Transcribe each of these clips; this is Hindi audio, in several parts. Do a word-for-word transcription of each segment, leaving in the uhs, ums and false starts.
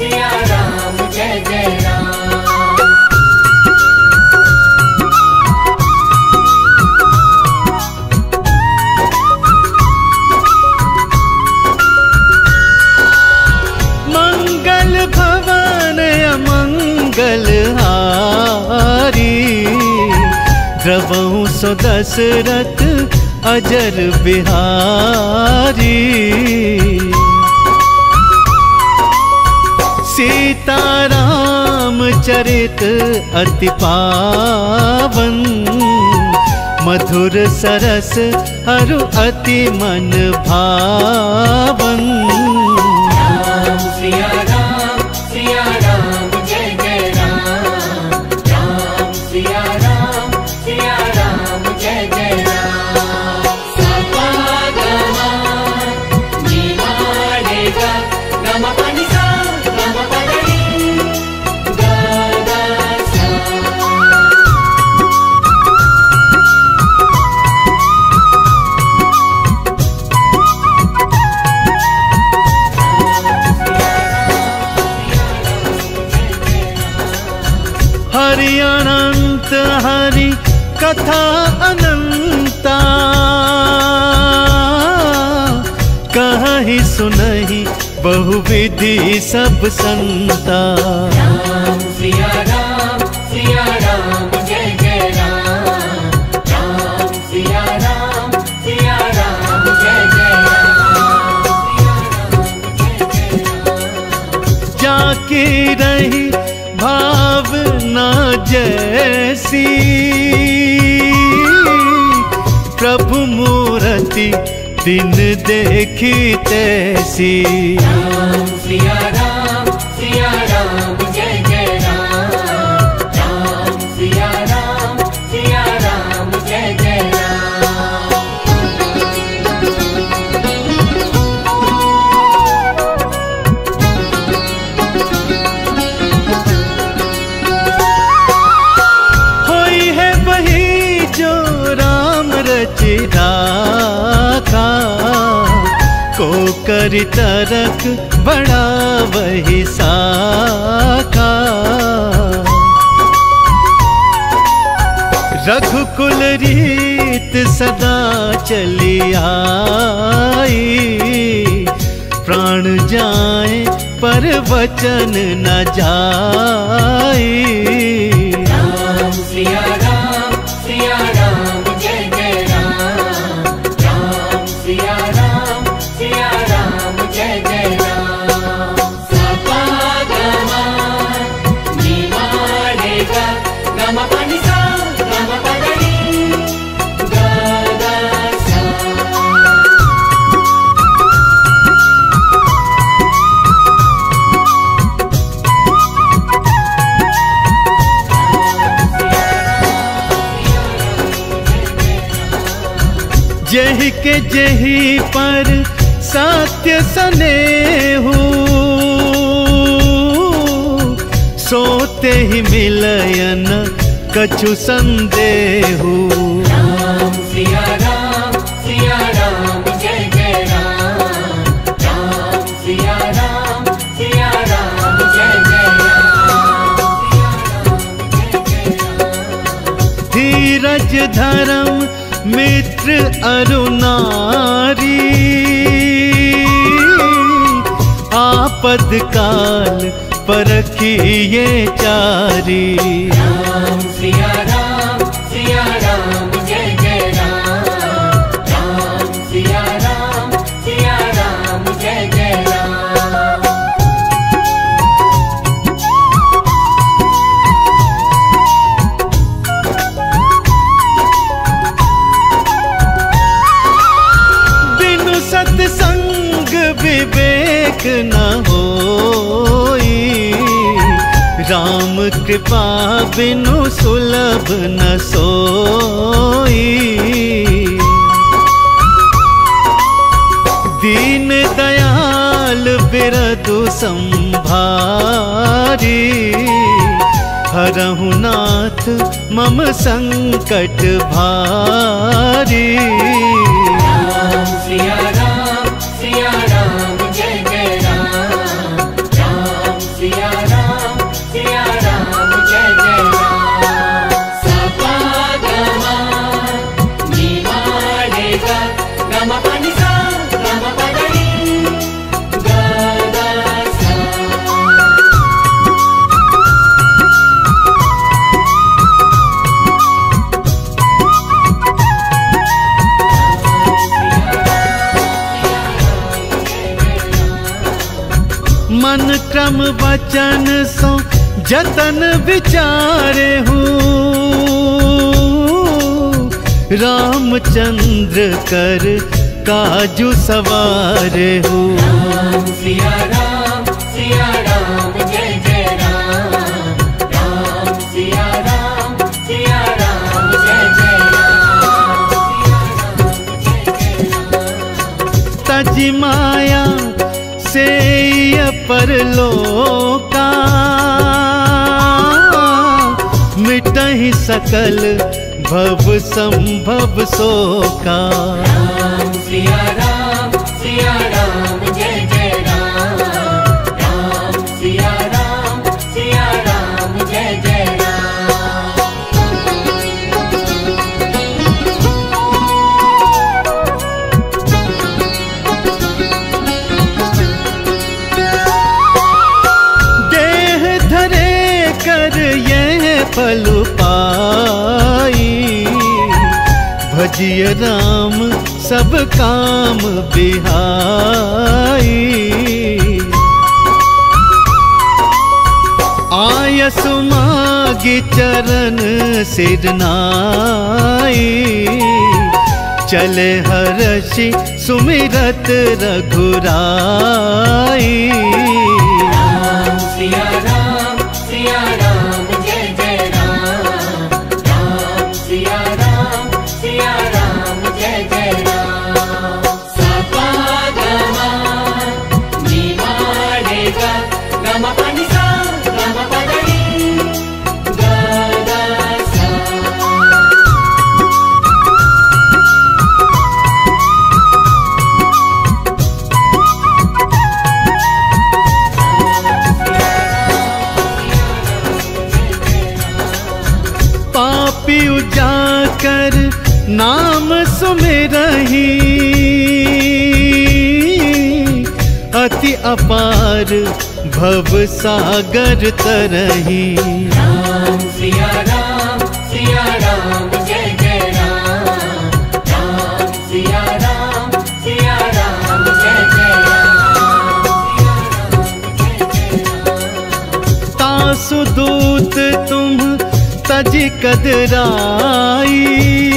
सिया राम जय जय राम। मंगल भवन अमंगल हारी, द्रवहु सो दशरथ अजर बिहारी। सीताराम चरित अति पावन, मधुर सरस अरु अति मन भावन। राम सिया राम सिया राम जय जय राम। राम सिया राम सिया राम जय जय राम। सपा गमा नीमा रे गा गम पनि सा गम पदनी गा गा सा। हरि अनंत हरि कथा अनंता, कहि सुनहि बहुविधि सब संता। राम सिया राम सिया राम जय जय राम। राम सिया राम सिया राम जय जय राम। सिया राम जय जय राम। जाके रही भावना जैसी, प्रभु मूरति दिन देखी तैसी। राम सिया राम सिया राम जय जय राम। राम सिया राम सिया राम जय जय राम। होई है वही जो राम रचि राखा, को करि तरक बड़ा वही साखा। रघुकुल रीत सदा चली आई, प्राण जाए पर वचन न जाई। राम सिया राम सिया राम जय जय राम। राम सिया राम सिया राम जय जय राम। सपा गमा नीमा रे गा गम पनि सा गम पदनी गा गा सा। जहि के जहि पर सत्य स्नेहु, सोते ही मिलयन कछु संदेहु। राम सिया राम सिया राम जय जय राम। राम सिया राम सिया राम जय जय राम। सिया राम जय जय राम। धीरज धर्म मित्र अरु नारी, आपद काल परखिए चारी। राम सिया राम सिया राम जय जय राम। राम सिया राम सिया राम जय जय राम। बिनु सत्संग विवेक न होई, राम कृपा बिनु सुलभ न सोई। दीन दयाल बिरदु संभारी, हरहु नाथ मम संकट भारी। राम सिया राम सिया राम जय जय राम। राम क्रम वचन सो जतन विचारे हूँ, रामचंद्र कर काजू सवारे हूँ। राम सिया राम सिया राम जय जय राम, राम सिया राम सिया राम जय जय राम, सिया राम जय जय राम। तज माया से परलोका, मिटहि सकल भव संभव शोका। राम सिया राम सिया राम जय जय राम, राम सिया राम सिया राम जय जय राम। देह धरे कर यह फल पाई, भजिय राम सब काम बिहाई। आयस मागी चरण सिर नाई, चले हर्षि सुमिरत रघुराई। राम सिया राम सिया राम जय जय राम, राम सिया राम सिया राम जय जय राम। सपा गमा निवारे गा गम पनि सा गम पदनी गा गा सा। पापी उजाकर नाम सुमिरहि, अति अपार भव सागर तरहि। राम सिया राम सिया राम जय जय राम, राम सिया राम सिया राम जय जय राम, सिया राम जय जय राम। तासु दूत तुम तज कदराई,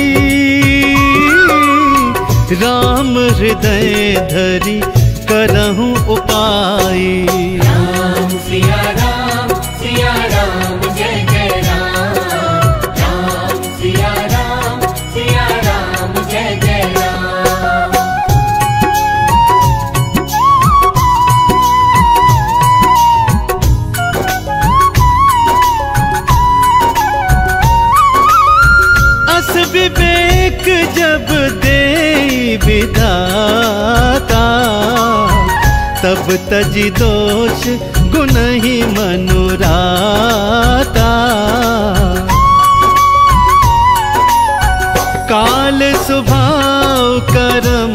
राम हृदय धरि करहु उपाई। राम सिया राम सिया राम जय जय राम, राम सिया राम सिया राम जय जय राम। अस विवेक जब दे विधाता, तब तजी दोष गुनहि मनुराता। काल स्वभाव करम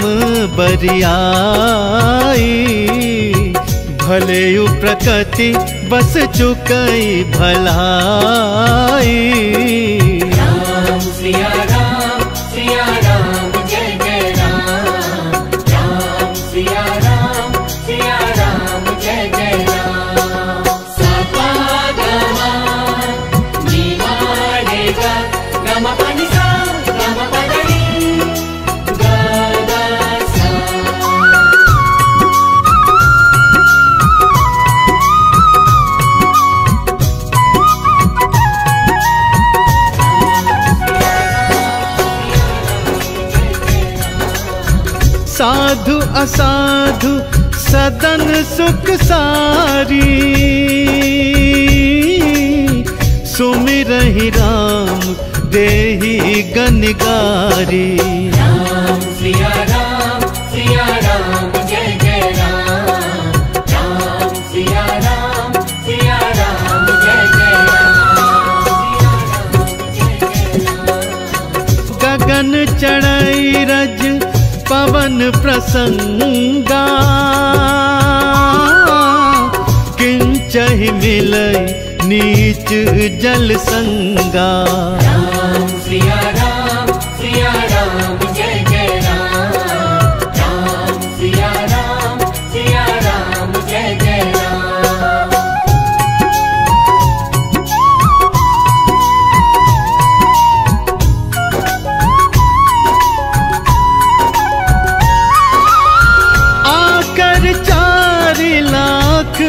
बरियाई, भले यु प्रकृति बस चुकई भलाई। राम सिया राम सिया राम जय जय राम, राम सिया राम सिया राम जय जय राम। सपा गमा निवारे गा गम पनि सा गम पदनी गा गा सा। साधु असाधु सदन सुख सारी, सुमिरहि राम देहि गनिगारी। राम सिया राम सिया राम जय जय राम, राम सिया राम सिया राम जय जय राम, सिया राम जय जय राम। गगन चढ़ई रज पवन प्रसंगा, किंचहि मिलई नीच जल संगा। राम सिया राम सिया राम जय जय राम, राम सिया राम सिया राम जय जय राम।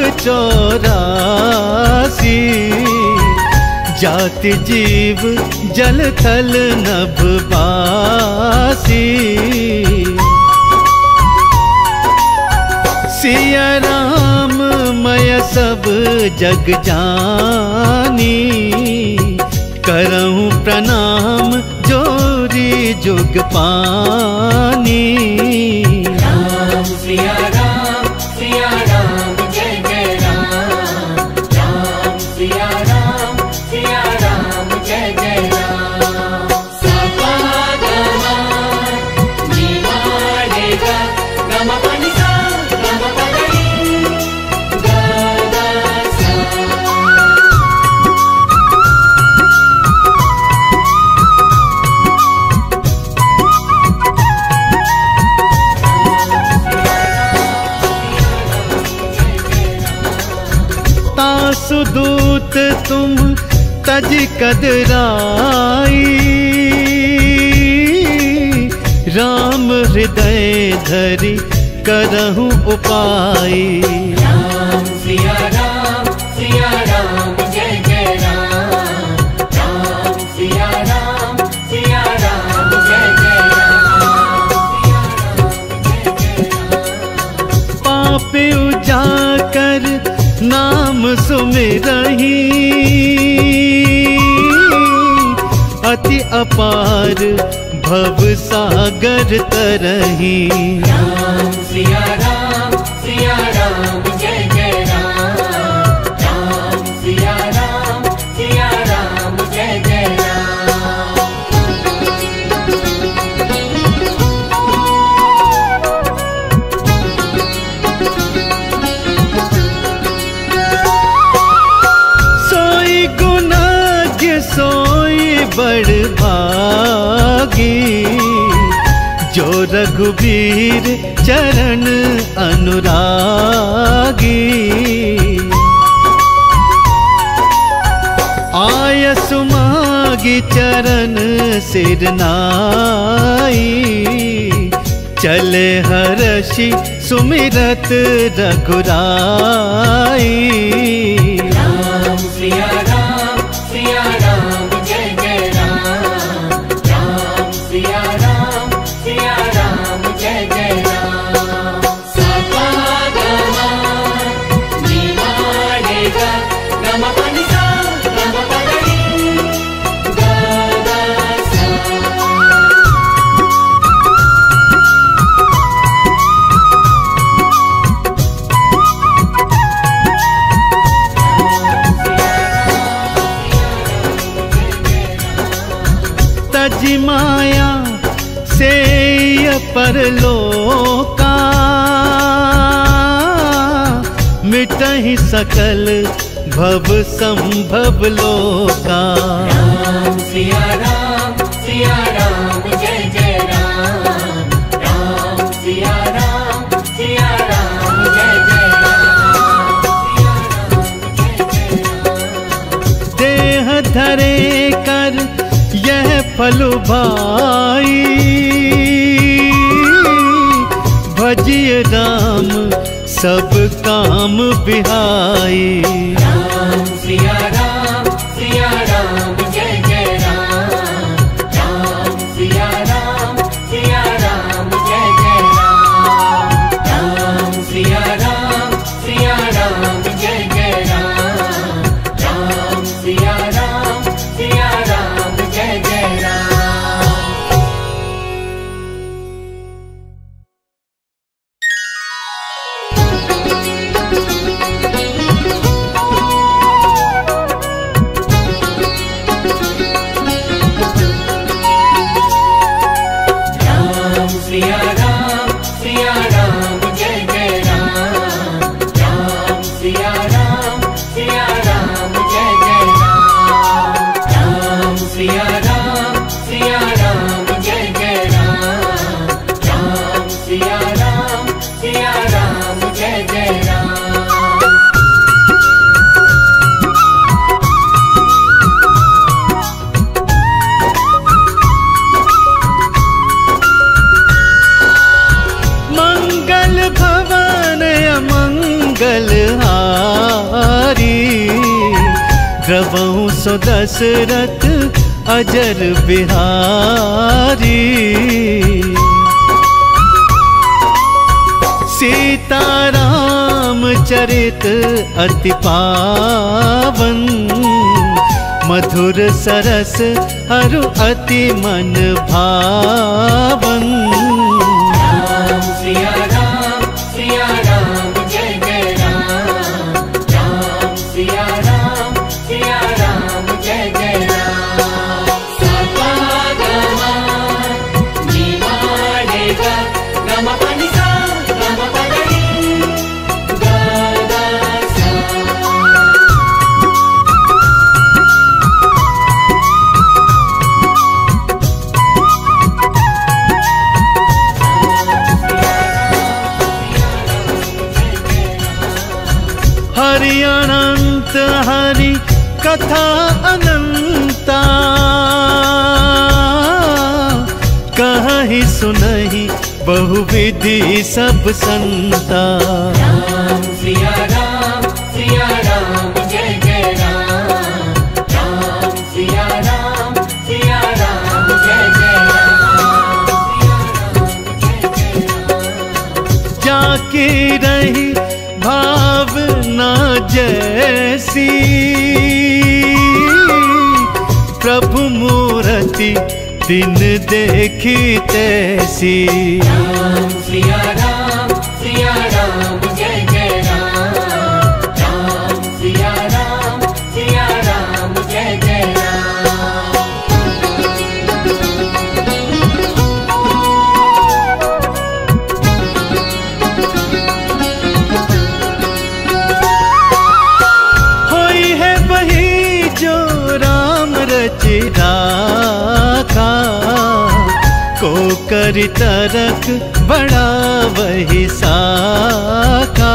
चौरासी, जाति जीव जल थल नभ बासी। सिया राम मय सब जग जानी, करऊं प्रणाम जोरी जुग पानी। राम सिया राम सिया राम जय जय राम, राम सिया राम सिया राम जय जय राम। सपा गमा निवारे गा गम पनि सा गम पदनी गा गा सा। तासुदूत तुम तज कदराई, राम हृदय धरि करहु उपाई। राम सिया राम सिया राम जय जय राम, राम सिया राम सिया राम जय जय राम, सिया राम जय जय राम। पाप उजाकर नाम सुमिरहि, अति अपार भव सागर तरहि। राम सिया राम सिया राम जय जय राम, राम सिया राम सिया राम जय जय राम। सोई गुनाह सोई बड़ भागी, जो रघुबीर चरण अनुरागी। आय सुमागी चरण सिर नाई, चले हर्षि सुमिरत रघुराई। राम सिया राम सिया राम जय जय राम, राम सिया राम सिया राम जय जय राम। सपा गमा निवारे गा गम पनि सा गम पदनी गा गा सा। तज माया से परलोका, मिटहि सकल भव संभव लोका। राम सिया राम सिया राम जय जय राम, राम सिया राम सिया राम जय जय राम, सिया राम जय जय राम। देह धरे कर यह फल भाई, भजिय राम सब काम बिहाई। राम सिया राम सिया राम जय जय राम, राम सिया राम सिया राम जय जय राम, राम सिया राम सिया राम जय जय राम, राम सिया राम सिया राम जय जय राम। मंगल सो दशरथ अजर बिहारी। सीताराम चरित अति पावन, मधुर सरस अरु अति मन भावन। राम सिया राम सिया राम जय जय राम, राम सिया राम सिया राम जय जय राम। सपा गमा नीमा रे गा गमा पनि सा गमा पदनी गा गा सा। हरि अनंत हरि कथा अनंता, कहि सुनहि बहुविधि सब संता। राम सिया राम सिया राम जय जय राम, राम सिया राम सिया राम जय जय राम, सिया राम जय जय राम। जाके रही भावना जैसी, प्रभु मूर्ति दिन देखी तैसी। राम सिया राम सिया राम जय जय राम, राम सिया राम सिया राम जय जय राम। होई है वही जो राम रचि राखा, को करि तरक बड़ा वही साखा।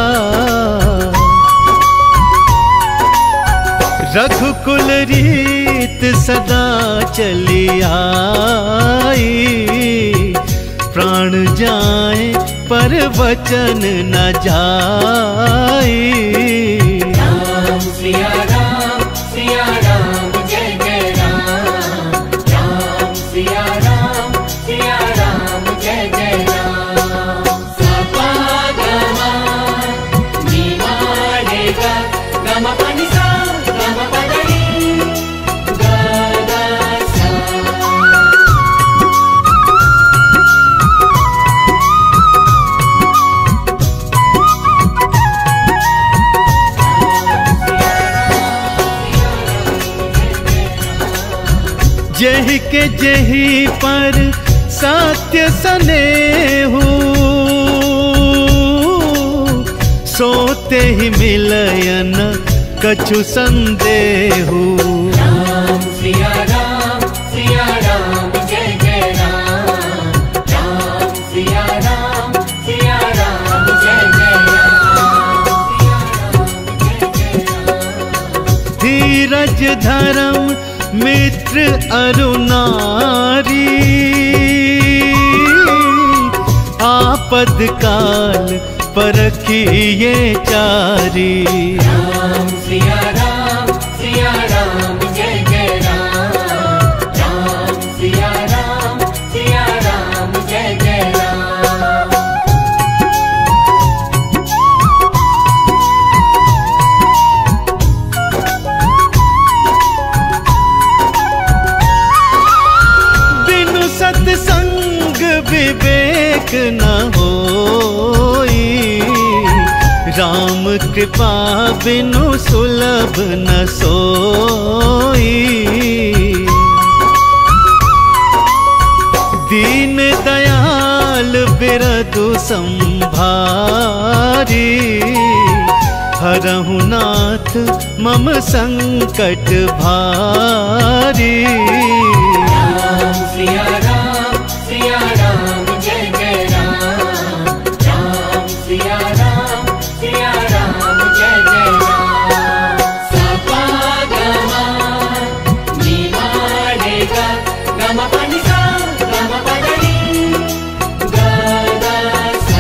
रघुकुल रीत सदा चली आई, प्राण जाए पर वचन न जाई। राम सिया राम सिया राम जय जय राम, राम सिया राम सिया राम जय जय राम। सपा गमा नीमा रे गा गमा पनि सा गमा पदनी गा गा सा। जहि के जहि पर सत्य स्नेहु, सोते ही मिलयन कछु संदेहु। राम सिया राम सिया राम जय जय राम, राम सिया राम सिया राम जय जय राम, सिया राम जय जय राम। धीरज धर्म मित्र अरु नारी, आपद काल परखिए चारी। राम सिया राम सिया राम जय जय राम, राम सिया राम सिया राम जय जय राम। बिनु सत्संग विवेक न होई, राम कृपा बिनु सुलभ न सोई। दीन दयाल बिरदु संभारी, हरहु नाथ मम संकट भारी। राम सिया राम सिया राम जय जय राम, राम सिया राम सिया राम जय जय राम। सपा गमा नीमा रे गा गमा पनि सा गमा पदनी गा गा सा।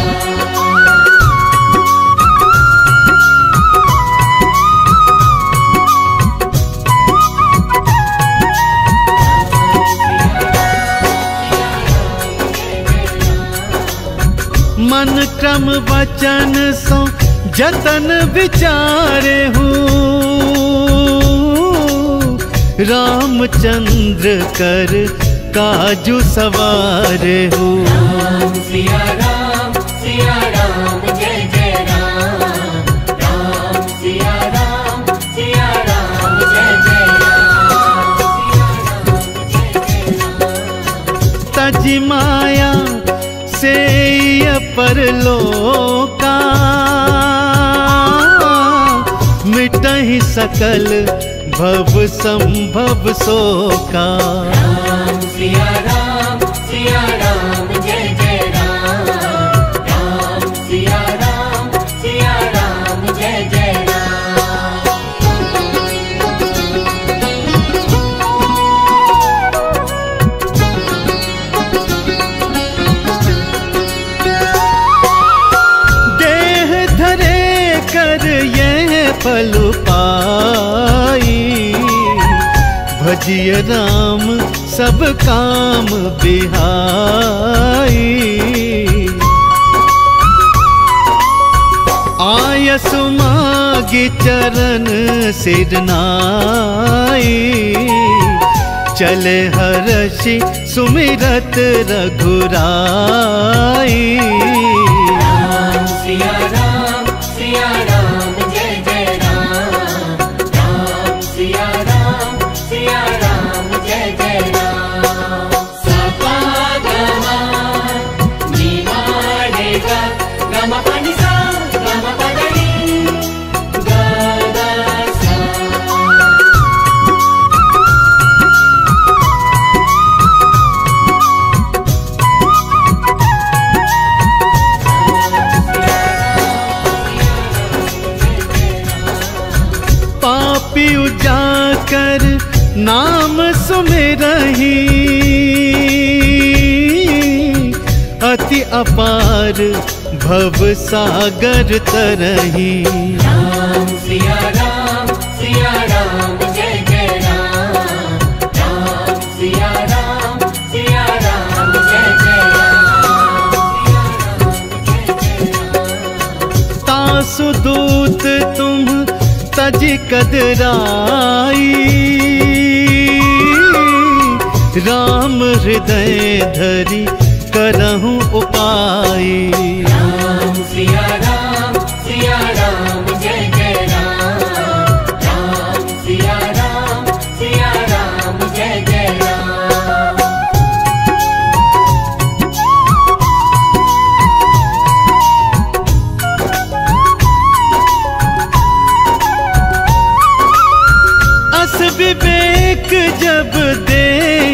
क्रम वचन सो जतन विचारे हूँ, रामचंद्र कर काजू सवारे हूँ। राम सिया राम सिया राम जय जय राम, राम सिया राम सिया राम जय जय राम, सिया राम जय जय राम। तज माया से परलोका, मिटहि सकल भव संभव शोका। राम सिया राम सिया राम जय जय राम, राम सिया राम सिया राम जय जय राम। देह धरे कर यह फल पाई, भजिय राम सब काम बिहाई। आयस मागी चरण सिर नाई, चले हर्षि सुमिरत रघुराई। राम सिया राम सिया राम जय जय राम, राम सिया राम सिया राम जय जय राम। सपा गमा नीमा रे गा गम पनि सा गम पदनी गा गा सा। पापी उजाकर नाम सुमिरहि, अति अपार भव सागर तरहि। राम सिया राम सिया राम जय जय राम, राम सिया राम सिया राम जय जय राम, सिया राम जय जय राम। तासु दूत तुम तज कदराई, राम हृदय धरि करहूँ उपाई। राम सिया राम सिया राम जय जय राम, राम सिया राम सिया राम जय जय राम। अस विवेक जब दे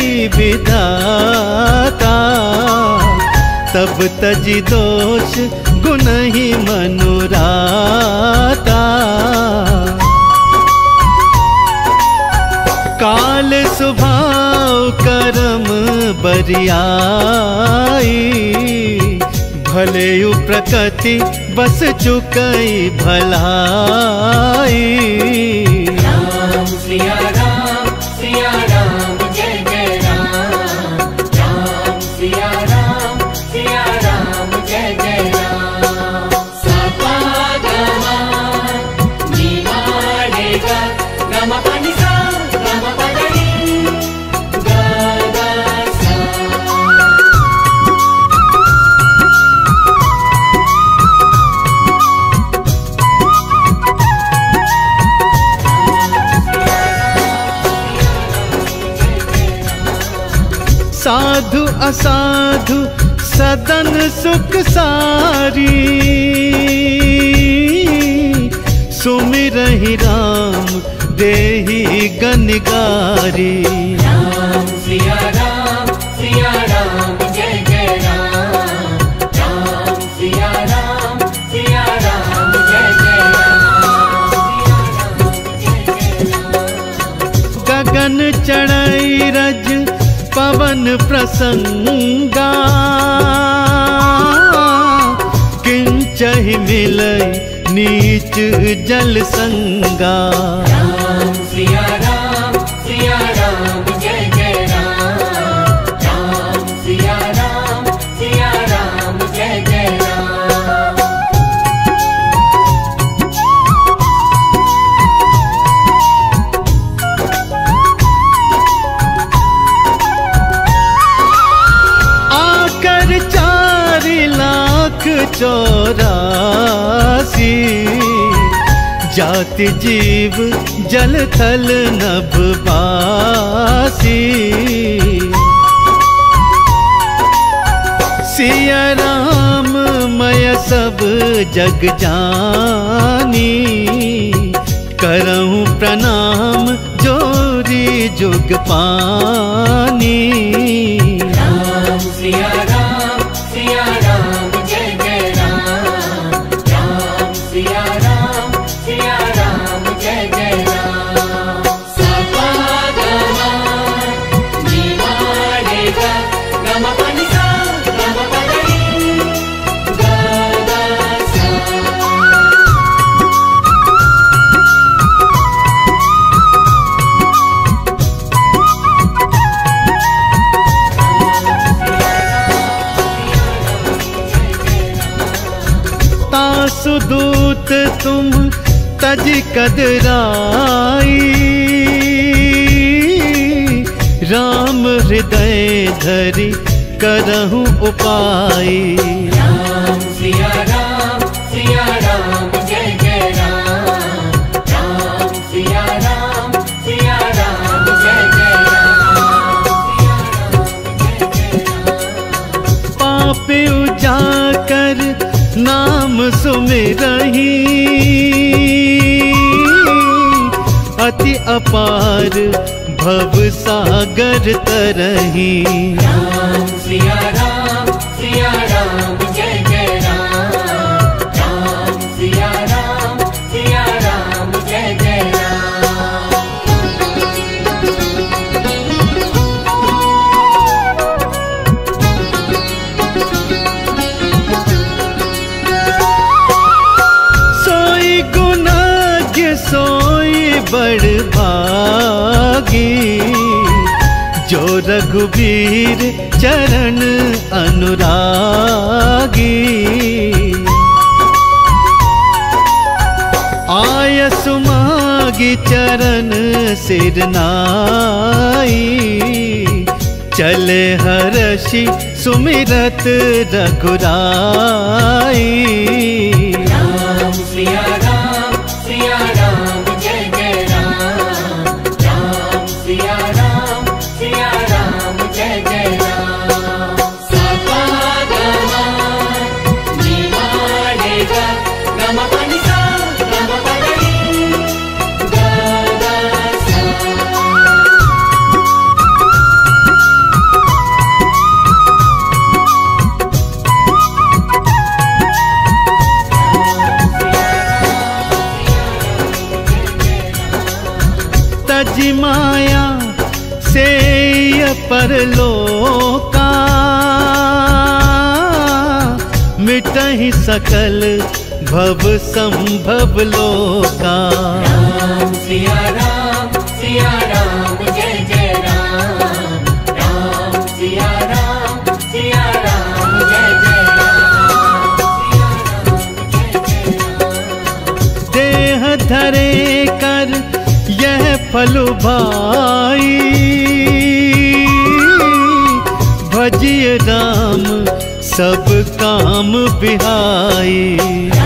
विधाता, तब तजि दोष गुनहि मनुराता। काल स्वभाव करम बरियाई, भले यु प्रकृति बस चुकई भलाई। राम सिया राम सिया राम जय जय राम, राम सिया राम सिया राम जय जय राम। सपा गमा नीमा रे गा गम पनि सा गम पदनी गा गा सा। साधु असाधु सदन सुख सारी, सुमिरहि राम देहि गनगारी। राम सिया राम सिया राम जय जय राम, राम सिया राम सिया राम जय जय राम, सिया राम जय जय राम। गगन चढ़ई रज पवन प्रसंगा, किंचहि मिलई नीच जल संगा। राम सिया राम सिया राम जय जय राम, राम सिया राम सिया राम जय जय राम। चौरासी, जाति जीव जल थल नभ बासी। सिया राम मय सब जग जानी, करऊं प्रणाम जोरी जुग पानी। राम सिया राम सिया राम जय जय राम, राम सिया राम सिया राम जय जय राम। सपा गमा नीमा रे गा गम पनि सा गम पदनी गा गा सा। तासुदूत तुम तज कदराई, राम हृदय धरि करहु उपाय। राम सिया राम सिया राम जय जय राम, राम सिया राम सिया राम जय जय राम, सिया राम जय जय राम। पाप उजाकर नाम सुमिरहि, अति अपार भव सागर तरहि। राम सिया राम सिया राम जय जय राम, राम सिया राम सिया राम जय जय राम। सोई गुनाह सोई बड़ भागी, जो रघुबीर चरण अनुरागी। आय सुमागी चरण सिर नाई, चले हर्षि सुमिरत रघुराई। राम सिया राम सिया राम जय जय राम, राम सिया राम सिया राम जय जय राम। सपा गमा नीमा रे गा गम पनि सा गम पदनी गा गा सा। तज माया से परलोका, मिटहि सकल भव संभव लोका। राम सिया राम सिया राम जय जय राम, राम सिया राम सिया राम जय जय राम, सिया राम जय जय राम। देह धरे कर यह फल भाई, भजिय राम सब काम बिहाई।